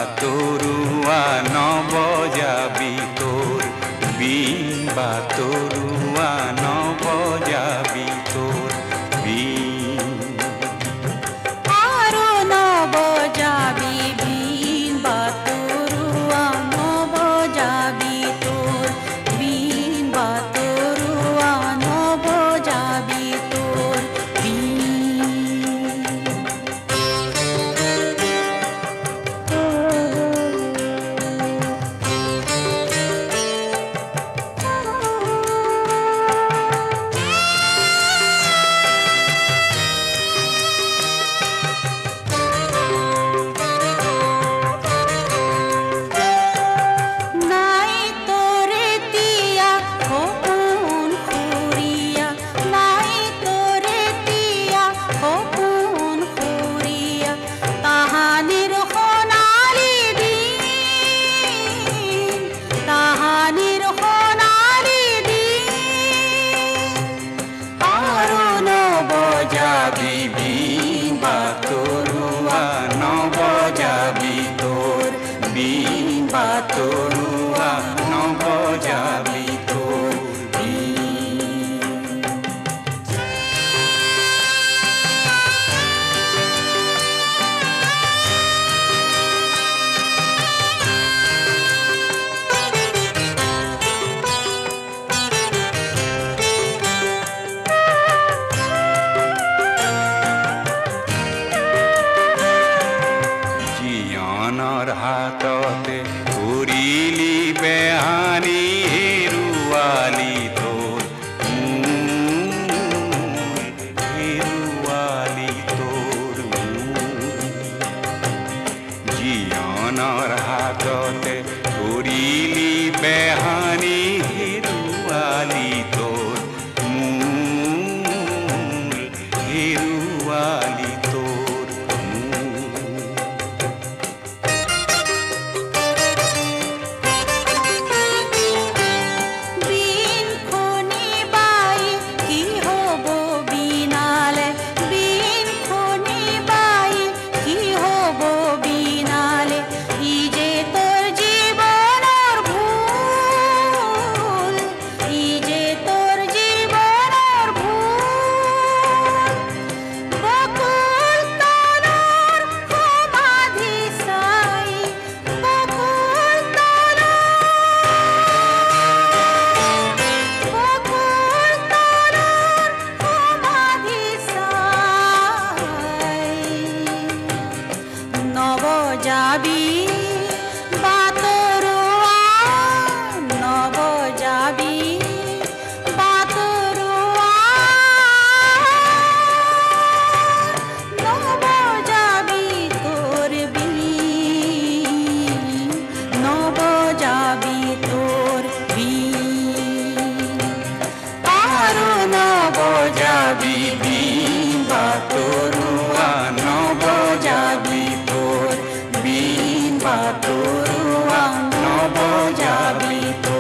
তৰুৱা নবজাবি তোৰ বিন বাতৰুৱা নবজাবি তোৰ বিন আৰু নবজাবি বিন বাতৰুৱা নবজাবি তোৰ বিন বাতৰুৱা নবজাবি তোৰ বিন বিন বাতৰুৱা নবজাবি তোৰ বিন বাতৰুৱা নবজাবি তোৰ জীয়নৰ হাততে কৰিলি বেহানি হেৰুৱালি তোৰ হেৰুৱালি তোৰ জীয়নৰ হাততে কৰিলি বেহানি হেৰুৱালি তোৰ হেৰুৱালি তোৰ নবজাবি বাতৰুৱা নবজাবি বাতৰুৱা নবজাবি তোৰ বিন নবজাবি তোৰ বিন আৰু নবজাবি বিন বাতৰুৱা নবজাবি তোৰ বিন বাতৰুৱা নবজাবি তোৰ